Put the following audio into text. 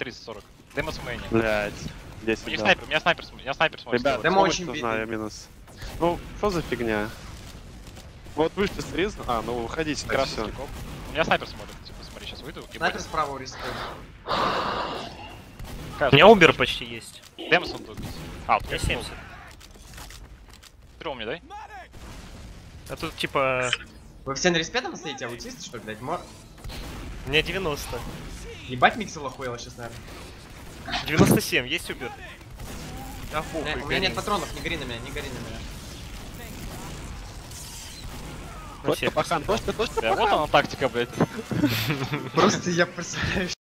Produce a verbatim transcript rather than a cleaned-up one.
тридцать сорок. Демо с мейни. Блять. У десять, них да. снайпер, у меня снайпер, см- я снайпер смотрю. Ребят, Демо помощь очень нужна, бедный. я минус. Ну, что за фигня? Вот вышли с риза. А, ну выходите, так Красный все. стиков. У меня снайпер смотрит. Типа, смотри, сейчас выйду. и Снайпер будет. справа рискует. Кайф. У меня убер почти есть. Демос он тут. А, вот Я семьдесят. Стрел мне, дай. А тут типа... Вы все на респе там стоите, аутисты, что ли, блядь? Мор... У меня девяносто. Ебать миксел охуел сейчас, наверное. девяносто семь, есть убер? А Э, похуй, у меня гори. нет патронов, не гори на меня, не гори на меня. На Точка, всех пахан, точка, точка, Да, вот пахан. она тактика, блядь. Просто я представляю,